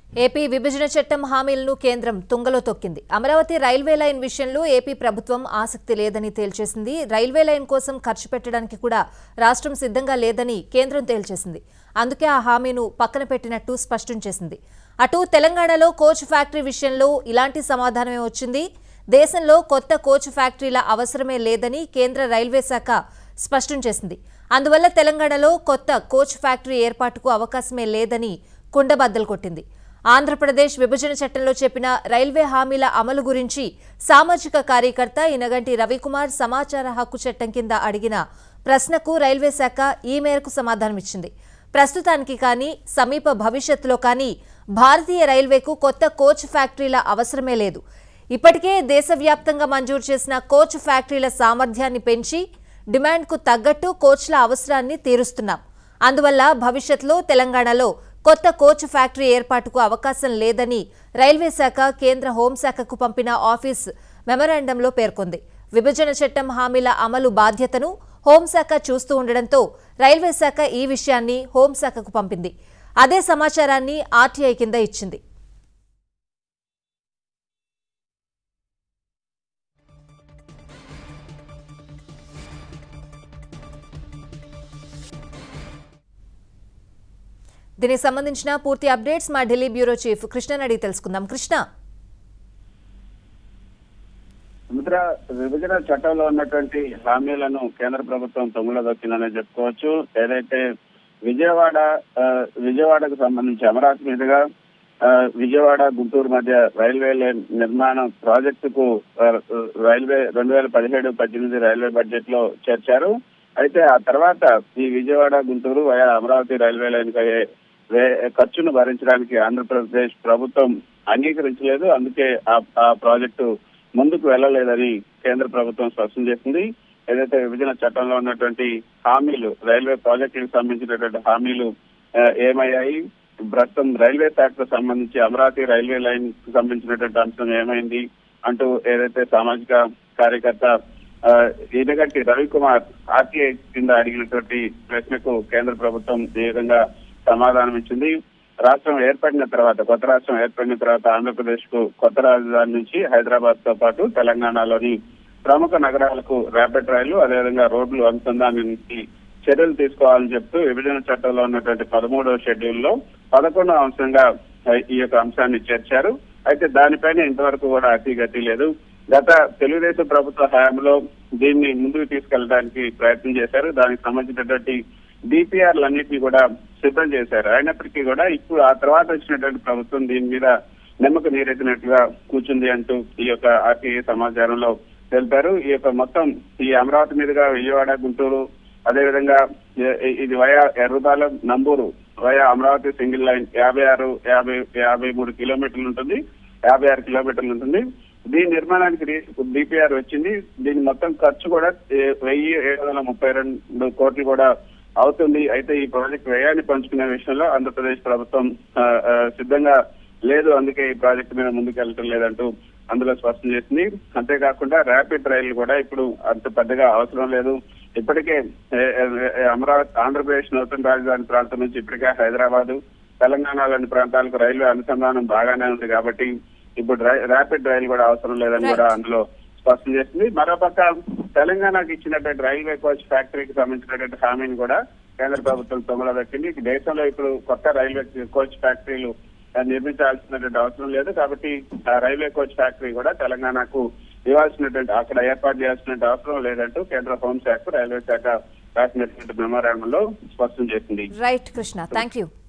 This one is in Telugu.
ఏపీ విభజన చట్టం హామీలను కేంద్రం తుంగలో తొక్కింది. అమరావతి రైల్వే లైన్ విషయంలో ఏపీ ప్రభుత్వం ఆసక్తి లేదని తేల్చేసింది. రైల్వే లైన్ కోసం ఖర్చు పెట్టడానికి కూడా రాష్ట్రం సిద్ధంగా లేదని కేంద్రం తేల్చేసింది. అందుకే ఆ హామీను పక్కన పెట్టినట్టు స్పష్టం చేసింది. అటు తెలంగాణలో కోచ్ ఫ్యాక్టరీ విషయంలో ఇలాంటి సమాధానమే వచ్చింది. దేశంలో కొత్త కోచ్ ఫ్యాక్టరీల అవసరమే లేదని కేంద్ర రైల్వే శాఖ స్పష్టం చేసింది. అందువల్ల తెలంగాణలో కొత్త కోచ్ ఫ్యాక్టరీ ఏర్పాటుకు అవకాశమే లేదని కుండబద్దలు కొట్టింది. ఆంధ్రప్రదేశ్ విభజన చట్టంలో చెప్పిన రైల్వే హామీల అమలు గురించి సామాజిక కార్యకర్త ఇనగంటి రవికుమార్ సమాచార హక్కు చట్టం కింద అడిగిన ప్రశ్నకు రైల్వే శాఖ ఈ మేరకు సమాధానమిచ్చింది. ప్రస్తుతానికి కానీ సమీప భవిష్యత్తులో కానీ భారతీయ రైల్వేకు కొత్త కోచ్ ఫ్యాక్టరీల అవసరమే లేదు. ఇప్పటికే దేశవ్యాప్తంగా మంజూరు చేసిన కోచ్ ఫ్యాక్టరీల సామర్థ్యాన్ని పెంచి డిమాండ్కు తగ్గట్టు కోచ్ల అవసరాన్ని తీరుస్తున్నాం. అందువల్ల భవిష్యత్తులో తెలంగాణలో కొత్త కోచ్ ఫ్యాక్టరీ ఏర్పాటుకు అవకాశం లేదని రైల్వే శాఖ కేంద్ర హోంశాఖకు పంపిన ఆఫీస్ మెమరాండంలో పేర్కొంది. విభజన చట్టం హామీల అమలు బాధ్యతను హోంశాఖ చూస్తూ ఉండడంతో రైల్వే శాఖ ఈ విషయాన్ని హోంశాఖకు పంపింది. అదే సమాచారాన్ని ఆర్టీఐ కింద ఇచ్చింది. దీనికి సంబంధించిన పూర్తి అప్డేట్స్ మా ఢిల్లీ బ్యూరో చీఫ్ కృష్ణని అడిగి తెలుసుకుందాం. కృష్ణ, విభజన చట్టంలో ఉన్నటువంటి హామీలను కేంద్ర ప్రభుత్వం తొమ్మిదిలో దొక్కిందని చెప్పుకోవచ్చు. ఏదైతే విజయవాడకు సంబంధించి అమరావతి మీదుగా విజయవాడ గుంటూరు మధ్య రైల్వే లైన్ నిర్మాణం ప్రాజెక్టుకు రైల్వే 2017-18 రైల్వే బడ్జెట్ లో చేర్చారు. అయితే ఆ తర్వాత ఈ Vijayawada Guntur via Amaravati railway line ఖర్చును భరించడానికి ఆంధ్రప్రదేశ్ ప్రభుత్వం అంగీకరించలేదు. అందుకే ఆ ప్రాజెక్టు ముందుకు వెళ్లలేదని కేంద్ర ప్రభుత్వం స్పష్టం చేసింది. ఏదైతే విభజన చట్టంలో ఉన్నటువంటి హామీలు రైల్వే ప్రాజెక్టులకు సంబంధించినటువంటి హామీలు ఏమయ్యాయి, ప్రస్తుతం రైల్వే శాఖకు సంబంధించి అమరావతి రైల్వే లైన్ కు సంబంధించినటువంటి అంశం ఏమైంది అంటూ ఏదైతే సామాజిక కార్యకర్త ఇనగంటి రవికుమార్ ఆర్టీఐ కింద అడిగినటువంటి ప్రశ్నకు కేంద్ర ప్రభుత్వం ఈ విధంగా సమాధానం ఇచ్చింది. రాష్ట్రం ఏర్పడిన తర్వాత కొత్త రాష్ట్రం ఏర్పడిన తర్వాత ఆంధ్రప్రదేశ్ కు కొత్త రాజధాని నుంచి హైదరాబాద్ తో పాటు తెలంగాణలోని ప్రముఖ నగరాలకు ర్యాపిడ్ రైళ్లు అదేవిధంగా రోడ్లు అనుసంధానానికి చర్యలు తీసుకోవాలని చెప్తూ విభజన చట్టంలో ఉన్నటువంటి 13వ షెడ్యూల్లో 11వ అంశంగా ఈ యొక్క అంశాన్ని చేర్చారు. అయితే దానిపైన ఇంతవరకు కూడా అతిగతి లేదు. గత తెలుగుదేశం ప్రభుత్వ హయాంలో దీన్ని ముందుకు తీసుకెళ్లడానికి ప్రయత్నం చేశారు. దానికి సంబంధించినటువంటి డిపిఆర్లన్నింటినీ కూడా సిద్ధం చేశారు. అయినప్పటికీ కూడా ఇప్పుడు ఆ తర్వాత వచ్చినటువంటి ప్రభుత్వం దీని మీద నిమ్మకు నీరెత్తినట్లుగా కూర్చుంది అంటూ ఈ యొక్క ఆర్టీఐ సమాచారంలో తెలిపారు. ఈ యొక్క మొత్తం ఈ అమరావతి మీదుగా విజయవాడ గుంటూరు అదేవిధంగా ఇది via Errabalem Namburu via Amaravati single line 53 కిలోమీటర్లు ఉంటుంది, 56 కిలోమీటర్లు ఉంటుంది. దీని నిర్మాణానికి డిపిఆర్ వచ్చింది. దీని మొత్తం ఖర్చు కూడా 1732 కోట్లు కూడా అవుతుంది. అయితే ఈ ప్రాజెక్టు వ్యయాన్ని పంచుకునే విషయంలో ఆంధ్రప్రదేశ్ ప్రభుత్వం సిద్ధంగా లేదు. అందుకే ఈ ప్రాజెక్టు మీద ముందుకు వెళ్ళటం లేదంటూ అందులో స్పష్టం చేసింది. అంతేకాకుండా ర్యాపిడ్ రైళ్లు కూడా ఇప్పుడు అంత పెద్దగా అవసరం లేదు. ఇప్పటికే అమరావతి ఆంధ్రప్రదేశ్ నూతన రాజధాని ప్రాంతం నుంచి ఇప్పటికే హైదరాబాద్ తెలంగాణలోని ప్రాంతాలకు రైల్వే అనుసంధానం బాగానే ఉంది కాబట్టి ఇప్పుడు ర్యాపిడ్ రైలు కూడా అవసరం లేదని కూడా అందులో స్పష్టం చేసింది. మరోపక్క తెలంగాణకు ఇచ్చినటువంటి రైల్వే కోచ్ ఫ్యాక్టరీకి సంబంధించినటువంటి హామీని కూడా కేంద్ర ప్రభుత్వం తొమ్మిదిలో దక్కింది. దేశంలో ఇప్పుడు కొత్త రైల్వే కోచ్ ఫ్యాక్టరీలు నిర్మించాల్సినటువంటి అవసరం లేదు కాబట్టి ఆ రైల్వే కోచ్ ఫ్యాక్టరీ కూడా తెలంగాణకు ఇవ్వాల్సినటువంటి అక్కడ ఏర్పాటు చేయాల్సినటువంటి అవసరం లేదంటూ కేంద్ర హోంశాఖ రైల్వే శాఖ రాసినటువంటి మెమోరాండంలో స్పష్టం చేసింది. Right Krishna, thank you.